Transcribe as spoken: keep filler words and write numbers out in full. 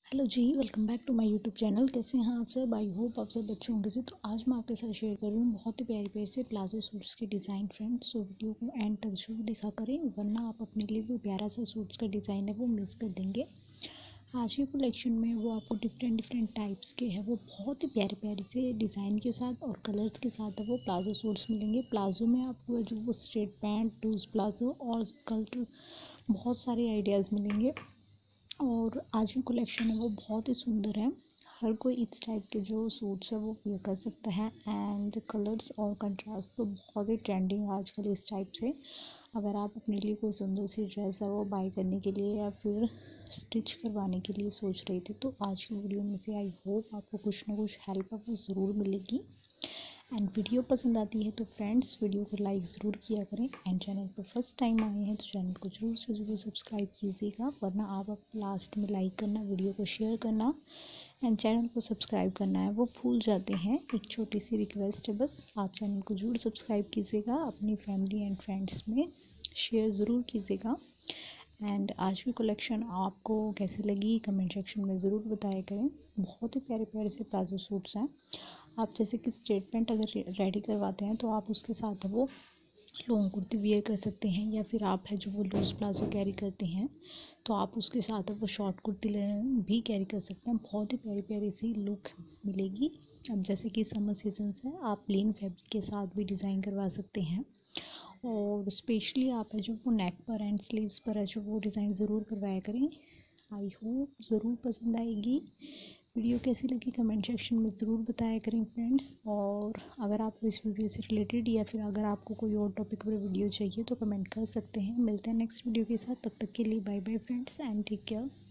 Hello जी, welcome back to my YouTube channel. कैसे हैं आप सब? आई होप आप सब अच्छे होंगे से। तो आज मैं आपके साथ शेयर कर रही हूँ बहुत ही प्यारी प्यारी से प्लाजो सूट्स के डिज़ाइन फ्रेंड्स। सो वीडियो को एंड तक जरूर देखा करें, वरना आप अपने लिए वो प्यारा सा सूट्स का डिज़ाइन है वो मिस कर देंगे। आज के कलेक्शन में वो आपको डिफरेंट डिफरेंट टाइप्स के हैं, वो बहुत ही प्यारे प्यारे से डिज़ाइन के साथ और कलर्स के साथ है वो प्लाजो सूट्स मिलेंगे। प्लाजो में आपको जो वो स्ट्रेट पैंट, लूज प्लाजो और स्कर्ट, बहुत सारे आइडियाज़ मिलेंगे। और आज की कलेक्शन है वो बहुत ही सुंदर है। हर कोई इस टाइप के जो सूट्स है वो वेयर कर सकता है। एंड कलर्स और कंट्रास्ट तो बहुत ही ट्रेंडिंग आजकल इस टाइप से। अगर आप अपने लिए कोई सुंदर सी ड्रेस है वो बाय करने के लिए या फिर स्टिच करवाने के लिए सोच रही थी, तो आज की वीडियो में से आई होप आपको कुछ ना कुछ हेल्प आपको ज़रूर मिलेगी। एंड वीडियो पसंद आती है तो फ्रेंड्स वीडियो को लाइक ज़रूर किया करें। एंड चैनल पर फर्स्ट टाइम आए हैं तो चैनल को ज़रूर से ज़रूर सब्सक्राइब कीजिएगा, वरना आप, आप लास्ट में लाइक करना, वीडियो को शेयर करना एंड चैनल को सब्सक्राइब करना है वो भूल जाते हैं। एक छोटी सी रिक्वेस्ट है, बस आप चैनल को ज़रूर सब्सक्राइब कीजिएगा, अपनी फैमिली एंड फ्रेंड्स में शेयर ज़रूर कीजिएगा। एंड आज की कलेक्शन आपको कैसी लगी कमेंट सेक्शन में ज़रूर बताया करें। बहुत ही प्यारे प्यारे से प्लाजो सूट्स हैं। आप जैसे कि स्ट्रेट पैंट अगर रेडी करवाते हैं तो आप उसके साथ वो लॉन्ग कुर्ती वियर कर सकते हैं, या फिर आप है जो वो लूज़ प्लाजो कैरी करते हैं तो आप उसके साथ वो शॉर्ट कुर्ती भी कैरी कर सकते हैं। बहुत ही प्यारी प्यारी सी लुक मिलेगी। अब जैसे कि समर सीजन्स है, आप प्लेन फैब्रिक के साथ भी डिज़ाइन करवा सकते हैं। और स्पेशली आप है जो वो नेक पर एंड स्लीव्स पर है जो वो डिज़ाइन ज़रूर करवाया करें। आई होप ज़रूर पसंद आएगी। वीडियो कैसी लगी कमेंट सेक्शन में ज़रूर बताया करें फ्रेंड्स। और अगर आपको इस वीडियो से रिलेटेड या फिर अगर आपको कोई और टॉपिक पर वीडियो चाहिए तो कमेंट कर सकते हैं। मिलते हैं नेक्स्ट वीडियो के साथ, तब तक के लिए bye bye friends and take care.